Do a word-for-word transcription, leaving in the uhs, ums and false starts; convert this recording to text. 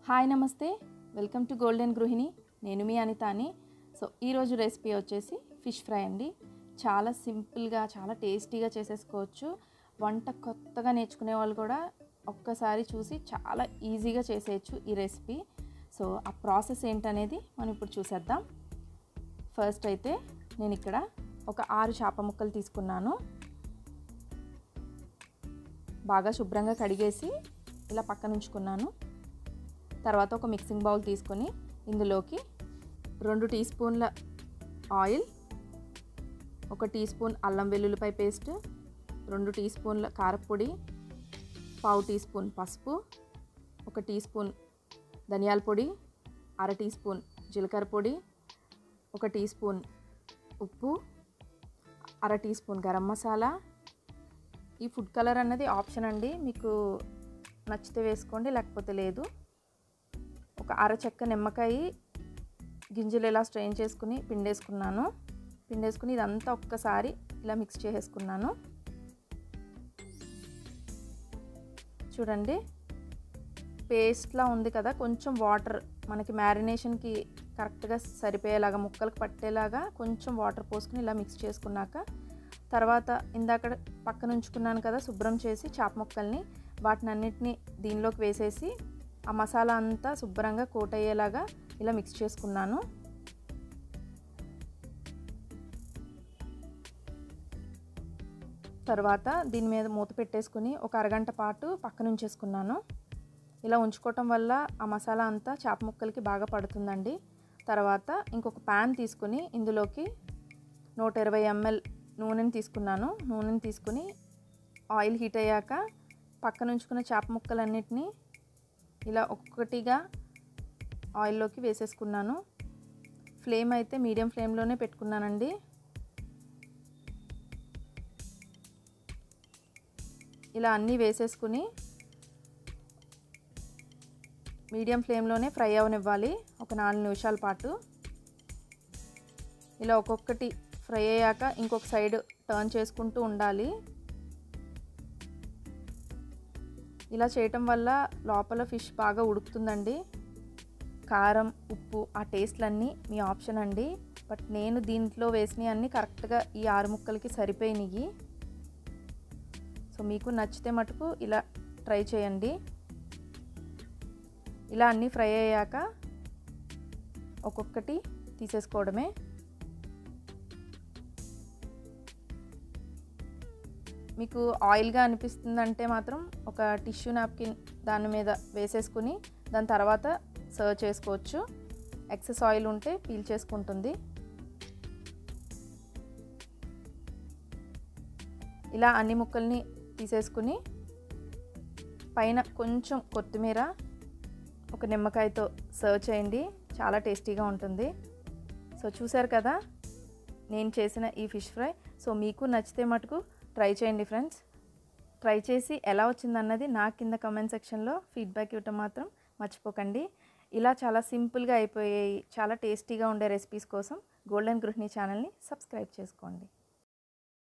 Hi నమస్తే, welcome to golden గృహిణి. నేను మీ అనితాని. సో ఈరోజు రెసిపీ వచ్చేసి ఫిష్ ఫ్రై అండి. చాలా సింపుల్గా చాలా టేస్టీగా చేసేసుకోవచ్చు. వంట కొత్తగా నేర్చుకునే వాళ్ళు కూడా ఒక్కసారి చూసి చాలా ఈజీగా చేసేయచ్చు ఈ రెసిపీ. సో ఆ ప్రాసెస్ ఏంటనేది మనం ఇప్పుడు చూసేద్దాం. ఫస్ట్ అయితే నేను ఇక్కడ ఒక ఆరు చేప ముక్కలు తీసుకున్నాను. బాగా శుభ్రంగా కడిగేసి ఇలా పక్కన ఉంచుకున్నాను. తర్వాత ఒక మిక్సింగ్ బౌల్ తీసుకొని ఇందులోకి రెండు టీ స్పూన్ల ఆయిల్, ఒక టీ స్పూన్ అల్లం వెల్లుల్లిపాయ పేస్ట్, రెండు టీ స్పూన్ల కారపొడి, పావు టీ స్పూన్ పసుపు, ఒక టీ స్పూన్ ధనియాల పొడి, అర టీ స్పూన్ జీలకర్ర పొడి, ఒక టీ స్పూన్ ఉప్పు, అర టీ స్పూన్ గరం మసాలా. ఈ ఫుడ్ కలర్ అన్నది ఆప్షన్ అండి, మీకు నచ్చితే వేసుకోండి లేకపోతే లేదు. ఒక అర చెక్క నిమ్మకాయ గింజలు ఇలా స్ట్రెయిన్ చేసుకుని పిండేసుకున్నాను. పిండేసుకుని ఇదంతా ఒక్కసారి ఇలా మిక్స్ చేసేసుకున్నాను. చూడండి, పేస్ట్లా ఉంది కదా, కొంచెం వాటర్ మనకి మ్యారినేషన్కి కరెక్ట్గా సరిపోయేలాగా ముక్కలకు పట్టేలాగా కొంచెం వాటర్ పోసుకుని ఇలా మిక్స్ చేసుకున్నాక తర్వాత ఇందాక పక్కన ఉంచుకున్నాను కదా శుభ్రం చేసి చేప ముక్కల్ని, వాటిని అన్నిటినీ దీనిలోకి వేసేసి ఆ మసాలా అంతా శుభ్రంగా కోట్ అయ్యేలాగా ఇలా మిక్స్ చేసుకున్నాను. తర్వాత దీని మీద మూత పెట్టేసుకుని ఒక అరగంట పాటు పక్కన ఉంచేసుకున్నాను. ఇలా ఉంచుకోవటం వల్ల ఆ మసాలా అంతా చేప ముక్కలకి బాగా పడుతుందండి. తర్వాత ఇంకొక ప్యాన్ తీసుకుని ఇందులోకి నూట ఇరవై ఎంఎల్ నూనెని తీసుకున్నాను. నూనెని తీసుకుని ఆయిల్ హీట్ అయ్యాక పక్కన ఉంచుకున్న చేప ముక్కలన్నిటినీ ఇలా ఒక్కొక్కటిగా ఆయిల్లోకి వేసేసుకున్నాను. ఫ్లేమ్ అయితే మీడియం ఫ్లేమ్లోనే పెట్టుకున్నానండి. ఇలా అన్నీ వేసేసుకుని మీడియం ఫ్లేమ్లోనే ఫ్రై అవనివ్వాలి ఒక నాలుగు నిమిషాల పాటు. ఇలా ఒక్కొక్కటి ఫ్రై అయ్యాక ఇంకొక సైడ్ టర్న్ చేసుకుంటూ ఉండాలి. ఇలా చేయటం వల్ల లోపల ఫిష్ బాగా ఉడుకుతుందండి. కారం, ఉప్పు, ఆ టేస్ట్లన్నీ మీ ఆప్షన్ అండి. బట్ నేను దీంట్లో వేసినవి అన్నీ కరెక్ట్గా ఈ ఆరు ముక్కలకి సరిపోయినాయి. సో మీకు నచ్చితే మటుకు ఇలా ట్రై చేయండి. ఇలా అన్నీ ఫ్రై అయ్యాక ఒక్కొక్కటి తీసేసుకోవడమే. మీకు ఆయిల్గా అనిపిస్తుందంటే మాత్రం ఒక టిష్యూ నాప్కిన్ దాని మీద వేసేసుకుని దాని తర్వాత సర్వ్ చేసుకోవచ్చు. ఎక్సెస్ ఆయిల్ ఉంటే పీల్ చేసుకుంటుంది. ఇలా అన్ని ముక్కల్ని తీసేసుకుని పైన కొంచెం కొత్తిమీర, ఒక నిమ్మకాయతో సర్వ్ చేయండి. చాలా టేస్టీగా ఉంటుంది. సో చూసారు కదా నేను చేసిన ఈ ఫిష్ ఫ్రై. సో మీకు నచ్చితే మటుకు ట్రై చేయండి ఫ్రెండ్స్. ట్రై చేసి ఎలా వచ్చిందన్నది నా కింద కమెంట్ సెక్షన్లో ఫీడ్బ్యాక్ ఇవ్వటం మాత్రం మర్చిపోకండి. ఇలా చాలా సింపుల్గా అయిపోయాయి చాలా టేస్టీగా ఉండే రెసిపీస్ కోసం గోల్డెన్ గృహిణి ఛానల్ని సబ్స్క్రైబ్ చేసుకోండి.